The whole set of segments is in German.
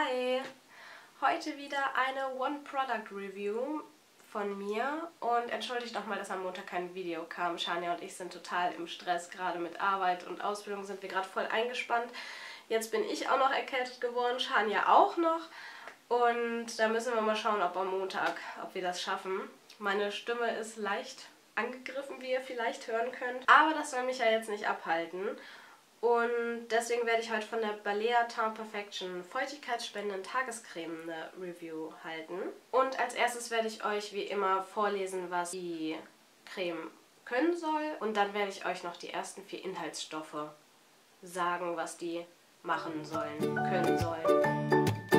Hi! Heute wieder eine One-Product-Review von mir und entschuldigt nochmal, dass am Montag kein Video kam. Shania und ich sind total im Stress, gerade mit Arbeit und Ausbildung sind wir gerade voll eingespannt. Jetzt bin ich auch noch erkältet geworden, Shania auch noch und da müssen wir mal schauen, ob am Montag, ob wir das schaffen. Meine Stimme ist leicht angegriffen, wie ihr vielleicht hören könnt, aber das soll mich ja jetzt nicht abhalten. Und deswegen werde ich heute von der Balea Teint Perfection feuchtigkeitsspendenden Tagescreme eine Review halten. Und als erstes werde ich euch wie immer vorlesen, was die Creme können soll. Und dann werde ich euch noch die ersten 4 Inhaltsstoffe sagen, was die machen sollen, können sollen.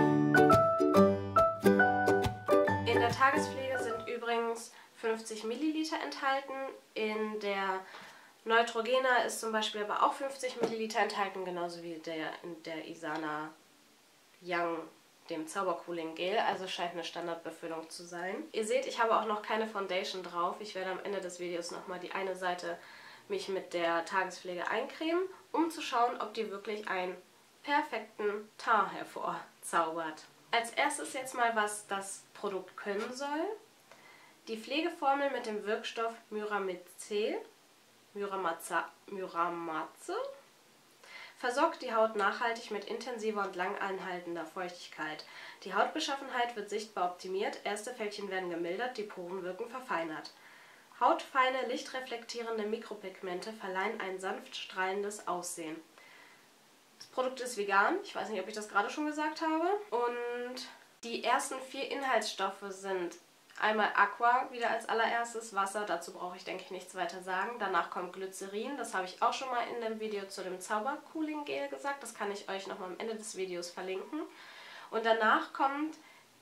In der Tagespflege sind übrigens 50 Milliliter enthalten. In der Neutrogena ist zum Beispiel aber auch 50 Milliliter enthalten, genauso wie in der Isana Young, dem Zaubercooling Gel, also scheint eine Standardbefüllung zu sein. Ihr seht, ich habe auch noch keine Foundation drauf. Ich werde am Ende des Videos nochmal die eine Seite mich mit der Tagespflege eincremen, um zu schauen, ob die wirklich einen perfekten Teint hervorzaubert. Als erstes jetzt mal, was das Produkt können soll. Die Pflegeformel mit dem Wirkstoff Myramaze versorgt die Haut nachhaltig mit intensiver und lang anhaltender Feuchtigkeit. Die Hautbeschaffenheit wird sichtbar optimiert, erste Fältchen werden gemildert, die Poren wirken verfeinert. Hautfeine, lichtreflektierende Mikropigmente verleihen ein sanft strahlendes Aussehen. Das Produkt ist vegan, ich weiß nicht, ob ich das gerade schon gesagt habe. Und die ersten 4 Inhaltsstoffe sind einmal Aqua, wieder als allererstes, Wasser, dazu brauche ich, denke ich, nichts weiter sagen. Danach kommt Glycerin, das habe ich auch schon mal in dem Video zu dem Zaubercooling Gel gesagt. Das kann ich euch nochmal am Ende des Videos verlinken. Und danach kommt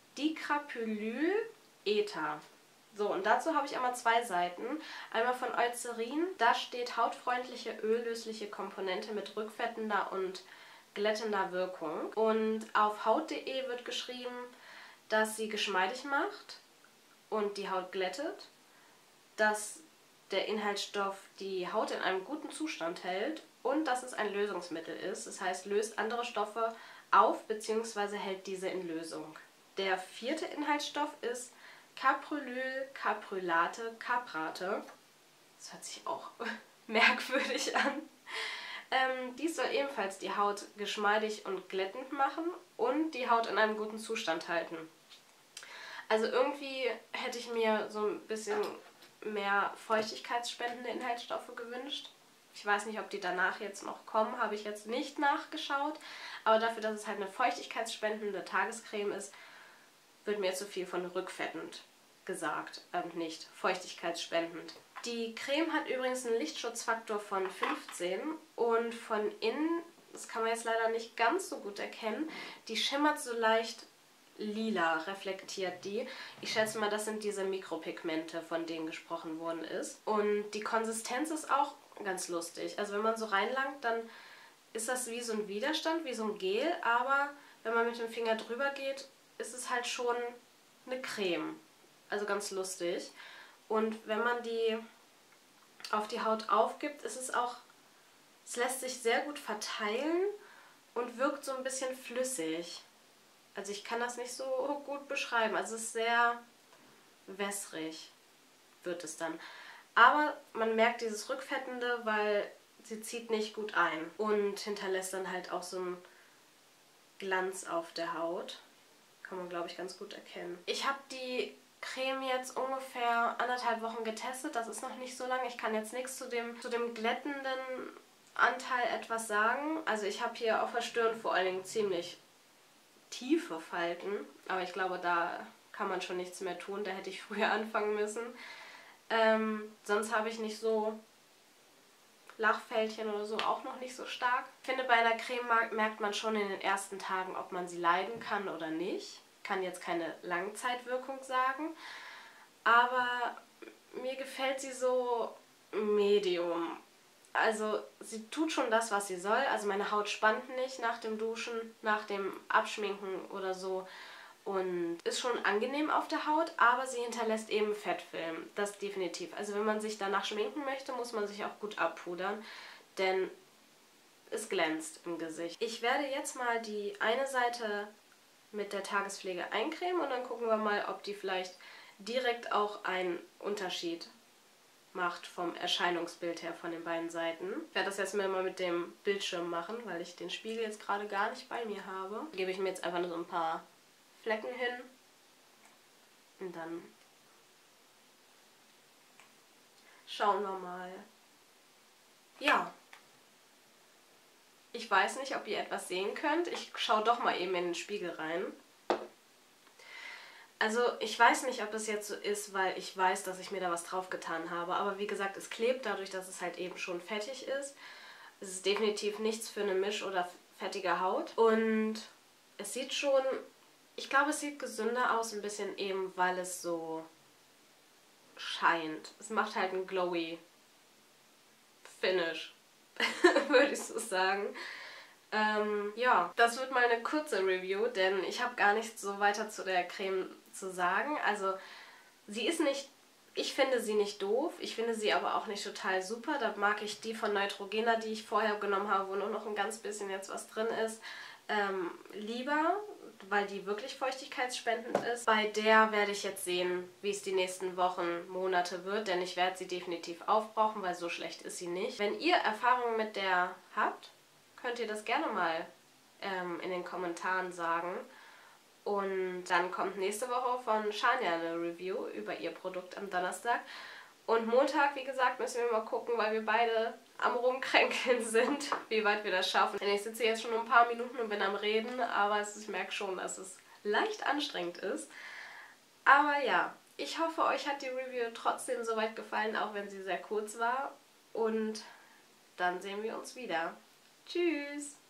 Dicaprylylether. So, und dazu habe ich einmal 2 Seiten. Einmal von Eucerin, da steht hautfreundliche, öllösliche Komponente mit rückfettender und glättender Wirkung. Und auf haut.de wird geschrieben, dass sie geschmeidig macht und die Haut glättet, dass der Inhaltsstoff die Haut in einem guten Zustand hält und dass es ein Lösungsmittel ist. Das heißt, löst andere Stoffe auf bzw. hält diese in Lösung. Der 4. Inhaltsstoff ist Caprylylcaprylate Caprate. Das hört sich auch merkwürdig an. Dies soll ebenfalls die Haut geschmeidig und glättend machen und die Haut in einem guten Zustand halten. Also irgendwie hätte ich mir so ein bisschen mehr feuchtigkeitsspendende Inhaltsstoffe gewünscht. Ich weiß nicht, ob die danach jetzt noch kommen, habe ich jetzt nicht nachgeschaut. Aber dafür, dass es halt eine feuchtigkeitsspendende Tagescreme ist, wird mir zu viel von rückfettend gesagt und nicht feuchtigkeitsspendend. Die Creme hat übrigens einen Lichtschutzfaktor von 15 und von innen, das kann man jetzt leider nicht ganz so gut erkennen, die schimmert so leicht lila, reflektiert die. Ich schätze mal, das sind diese Mikropigmente, von denen gesprochen worden ist. Und die Konsistenz ist auch ganz lustig. Also wenn man so reinlangt, dann ist das wie so ein Widerstand, wie so ein Gel, aber wenn man mit dem Finger drüber geht, ist es halt schon eine Creme. Also ganz lustig. Und wenn man die auf die Haut aufgibt, ist es auch, es lässt sich sehr gut verteilen und wirkt so ein bisschen flüssig. Also ich kann das nicht so gut beschreiben. Also es ist sehr wässrig, wird es dann. Aber man merkt dieses Rückfettende, weil sie zieht nicht gut ein und hinterlässt dann halt auch so einen Glanz auf der Haut. Kann man, glaube ich, ganz gut erkennen. Ich habe die Creme jetzt ungefähr 1,5 Wochen getestet. Das ist noch nicht so lange. Ich kann jetzt nichts zu dem glättenden Anteil etwas sagen. Also ich habe hier auf der Stirn vor allen Dingen ziemlich tiefe Falten, aber ich glaube, da kann man schon nichts mehr tun, da hätte ich früher anfangen müssen. Sonst habe ich nicht so Lachfältchen oder so, auch noch nicht so stark. Ich finde, bei einer Creme merkt man schon in den ersten Tagen, ob man sie leiden kann oder nicht. Ich kann jetzt keine Langzeitwirkung sagen, aber mir gefällt sie so medium. Also sie tut schon das, was sie soll. Also meine Haut spannt nicht nach dem Duschen, nach dem Abschminken oder so. Und ist schon angenehm auf der Haut, aber sie hinterlässt eben Fettfilm. Das definitiv. Also wenn man sich danach schminken möchte, muss man sich auch gut abpudern. Denn es glänzt im Gesicht. Ich werde jetzt mal die eine Seite mit der Tagespflege eincremen und dann gucken wir mal, ob die vielleicht direkt auch einen Unterschied macht vom Erscheinungsbild her von den beiden Seiten. Ich werde das jetzt mal mit dem Bildschirm machen, weil ich den Spiegel jetzt gerade gar nicht bei mir habe. Da gebe ich mir jetzt einfach nur so ein paar Flecken hin und dann schauen wir mal. Ja. Ich weiß nicht, ob ihr etwas sehen könnt. Ich schaue doch mal eben in den Spiegel rein. Also ich weiß nicht, ob es jetzt so ist, weil ich weiß, dass ich mir da was drauf getan habe. Aber wie gesagt, es klebt dadurch, dass es halt eben schon fettig ist. Es ist definitiv nichts für eine Misch- oder fettige Haut. Und es sieht schon, ich glaube, es sieht gesünder aus, ein bisschen eben, weil es so scheint. Es macht halt einen glowy Finish, würde ich so sagen. Ja, das wird mal eine kurze Review, denn ich habe gar nichts so weiter zu der Creme zu sagen. Also sie ist nicht, ich finde sie nicht doof, ich finde sie aber auch nicht total super. Da mag ich die von Neutrogena, die ich vorher genommen habe, wo nur noch ein ganz bisschen jetzt was drin ist, lieber, weil die wirklich feuchtigkeitsspendend ist. Bei der werde ich jetzt sehen, wie es die nächsten Wochen, Monate wird, denn ich werde sie definitiv aufbrauchen, weil so schlecht ist sie nicht. Wenn ihr Erfahrungen mit der habt, könnt ihr das gerne mal in den Kommentaren sagen. Und dann kommt nächste Woche von Shania eine Review über ihr Produkt am Donnerstag. Und Montag, wie gesagt, müssen wir mal gucken, weil wir beide am Rumkränkeln sind, wie weit wir das schaffen. Denn ich sitze jetzt schon ein paar Minuten und bin am Reden, aber ich merke schon, dass es leicht anstrengend ist. Aber ja, ich hoffe, euch hat die Review trotzdem soweit gefallen, auch wenn sie sehr kurz war. Und dann sehen wir uns wieder. Tschüss!